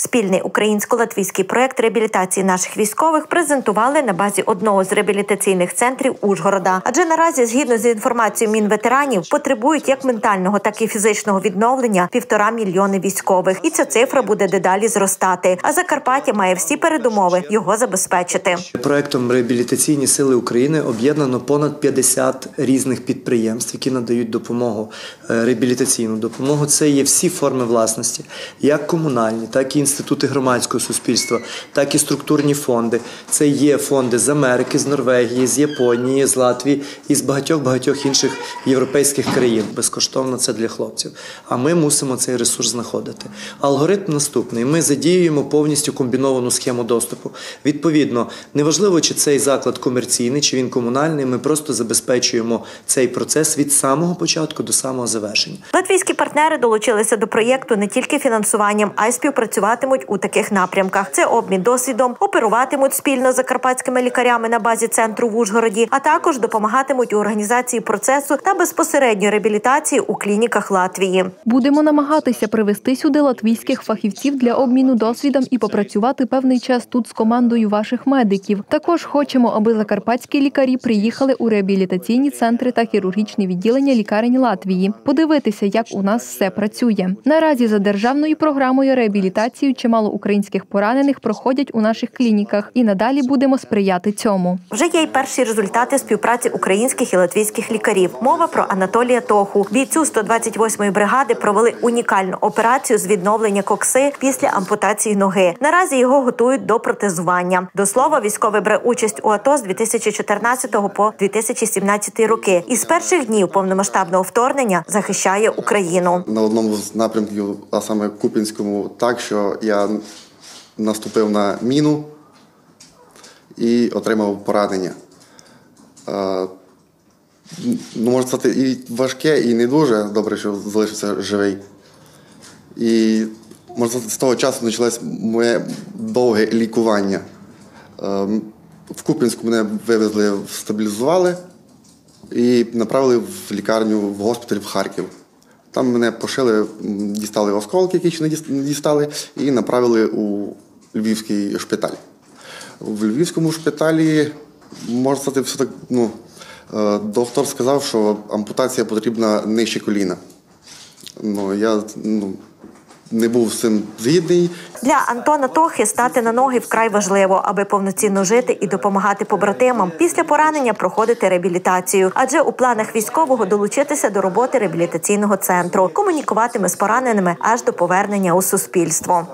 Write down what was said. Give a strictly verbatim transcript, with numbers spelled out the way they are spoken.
Спільний українсько-латвійський проект реабілітації наших військових презентували на базі одного з реабілітаційних центрів Ужгорода. Адже наразі, згідно з інформацією Мінветеранів, потребують як ментального, так і фізичного відновлення півтора мільйони військових. І ця цифра буде дедалі зростати. А Закарпаття має всі передумови його забезпечити. Проектом «Реабілітаційні сили України» об'єднано понад п'ятдесят різних підприємств, які надають допомогу, реабілітаційну допомогу. Це є всі форми власності, як комунальні, так і інститути громадського суспільства, так і структурні фонди. Це є фонди з Америки, з Норвегії, з Японії, з Латвії і з багатьох-багатьох інших європейських країн. Безкоштовно це для хлопців. А ми мусимо цей ресурс знаходити. Алгоритм наступний. Ми задіюємо повністю комбіновану схему доступу. Відповідно, неважливо, чи цей заклад комерційний, чи він комунальний, ми просто забезпечуємо цей процес від самого початку до самого завершення. Латвійські партнери долучилися до проєкту не тільки фінансуванням, а й співпрацюватимуть у таких напрямках. Це обмін досвідом, оперуватимуть спільно з закарпатськими лікарями на базі центру в Ужгороді, а також допомагатимуть у організації процесу та безпосередньо реабілітації у клініках Латвії. Будемо намагатися привести сюди латвійських фахівців для обміну досвідом і попрацювати певний час тут з командою ваших медиків. Також хочемо, аби закарпатські лікарі приїхали у реабілітаційні центри та хірургічні відділення лікарень Латвії. Подивитися, як у нас все працює. Наразі за державною програмою реабілітації чимало українських поранених проходять у наших клініках. І надалі будемо сприяти цьому. Вже є й перші результати співпраці українських і латвійських лікарів. Мова про Анатолія Тоху. Бійцю сто двадцять восьмої бригади провели унікальну операцію з відновлення кокси після ампутації ноги. Наразі його готують до протезування. До слова, військовий бере участь у АТО з дві тисячі чотирнадцятого по дві тисячі сімнадцятий роки. І з перших днів повномасштабного вторгнення захищає Україну. На одному з напрямків, а саме Куп'янському, так, що я наступив на міну і отримав поранення. Ну, можна сказати, і важке, і не дуже добре, що залишився живий. І, можна сказати, з того часу почалось моє довге лікування. В Куп'янську мене вивезли, стабілізували і направили в лікарню, в госпіталь в Харків. Там мене пошили, дістали осколки, які ще не дістали, і направили у Львівський шпиталь. В Львівському шпиталі, можна сказати, все так, ну, доктор сказав, що ампутація потрібна нижче коліна. Ну, я ну, не був з цим згідний. Для Антона Тохи стати на ноги вкрай важливо, аби повноцінно жити і допомагати побратимам. Після поранення проходити реабілітацію. Адже у планах військового долучитися до роботи реабілітаційного центру. Комунікуватиме з пораненими аж до повернення у суспільство.